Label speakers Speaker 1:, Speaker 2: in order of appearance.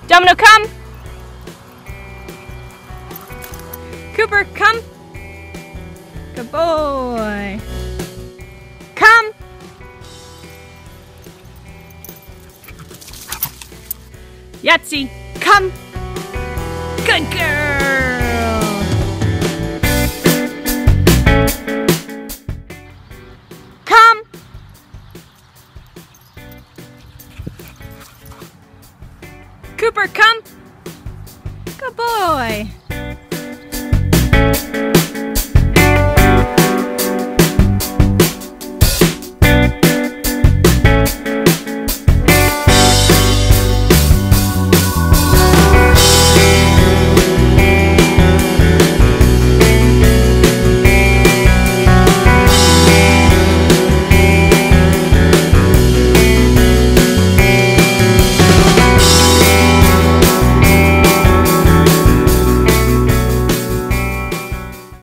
Speaker 1: Domino, come! Cooper, come! Good boy! Come! Yahtzee, come! Good girl! Come! Cooper, come! Good boy!